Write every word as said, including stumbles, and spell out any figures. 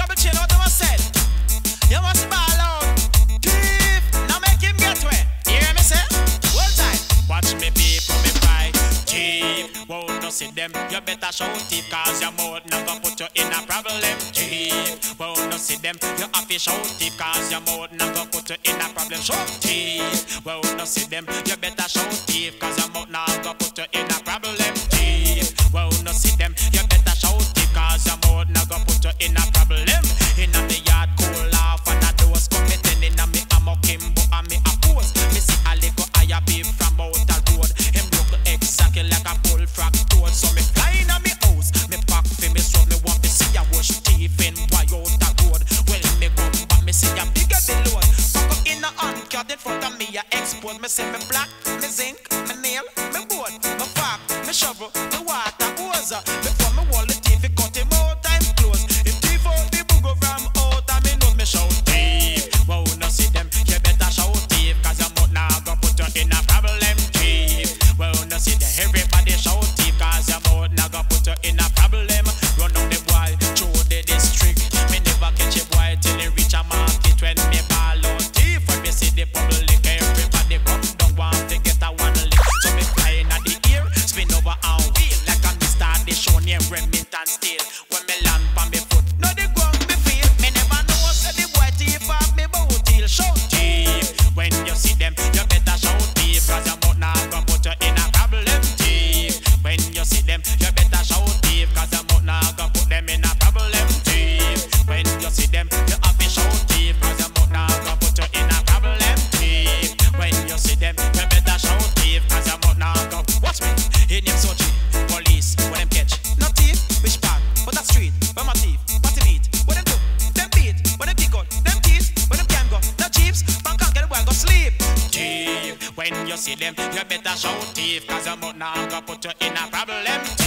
double chin, what I said. You must ball out. Thief, now make him get wet. You hear me say? One time. Watch me people, me cry. Thief, won't no see them. You better show thief, cause your mouth not gonna put you in a problem. Thief, won't no see them. You have to show thief, cause your mouth not gonna put you in a problem. Show thief, won't no see them. You better show thief, cause your mouth not gonna put you in a problem. Thief, won't no see them. You better show thief, cause your mouth not gonna put you in a problem. In a me yard, cool off, and a dose committing in a me amok him, but a me oppose. Me see a little higher beef from out the road. Him look exactly like a bullfrog toad. So me fly in a me house, me pack for me so me want to see a wash thief in why out the road. Well me go back, me see a bigger the load. Pack up in a uncut in front of me, I expose. Me see me black, me zinc, me nail, me board, me fork, me shovel, me water hose. Before me wall the thief, he cut him out, time close. If thief out the booger from out, I me know me shout thief. Wow, no see them, you better shout thief, cause your mouth now go put you in a problem. Thief, well no see them, everybody shout thief, cause your mouth now go put you in a problem. Run down the boy through the district, me never catch a boy till he reach a market. When me ball out thief, when me see the public, everybody come down want to get a one lick. So me fly in the ear, spin over and wheel like a Mister The show name Remington Steel. When me land pa me foot, no the ground me feel. Me never know say the boy thief off me boot heel. Shout thief, when you see them, you better shout thief, cause your mouth now gonna put you in a problem. Thief, when you see them, you better shout thief, cause your mouth now gonna put them in a problem. Thief, when you see them, you have to shout thief, cause your mouth now gonna put you in a problem. Thief, when you see them, you better shout thief, cause your mouth now gonna. Watch me, in him so cheap. Police, when them catch, no thief, which part, but that street, where my thief, what him eat, what them do, them beat, what them pick out, them keys, where them can go, no chiefs, man can't get away, go sleep. Thief, when you see them, you better shout thief, cause your mouth now gonna put you in a problem.